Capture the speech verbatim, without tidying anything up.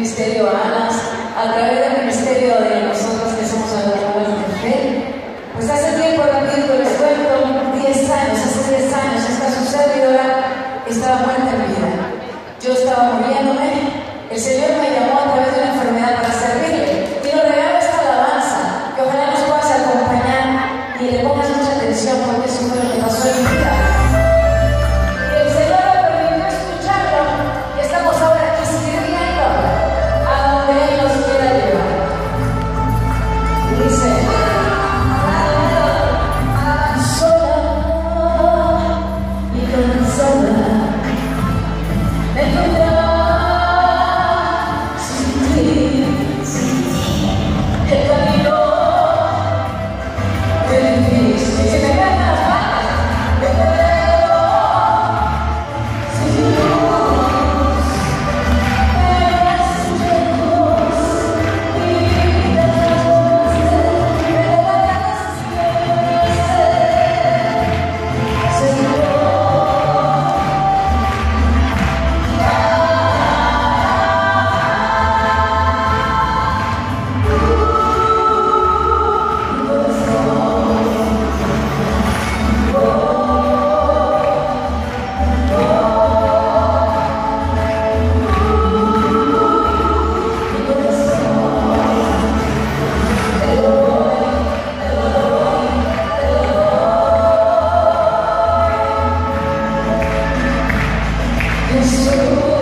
Ministerio Alas, a través del ministerio de nosotros que somos adoradores de fe. Pues hace tiempo, repito, les cuento, diez años, hace diez años, esta su servidora estaba muerta en vida. Yo estaba muriéndome, el Señor me llamó a través de una enfermedad para servirle, y nos regala esta alabanza, que ojalá nos puedas acompañar y le pongas mucha atención, porque eso fue lo que pasó en mi vida. Y el Señor me permitió escucharlo, y estamos ahora aquí sirviendo a donde Él nos quiera llevar. Y dice: sola y cansada, me encontraba sin ti, el camino es difícil. Si me caen las balas, me quedo sin luz, pero es lejos y lejos de las so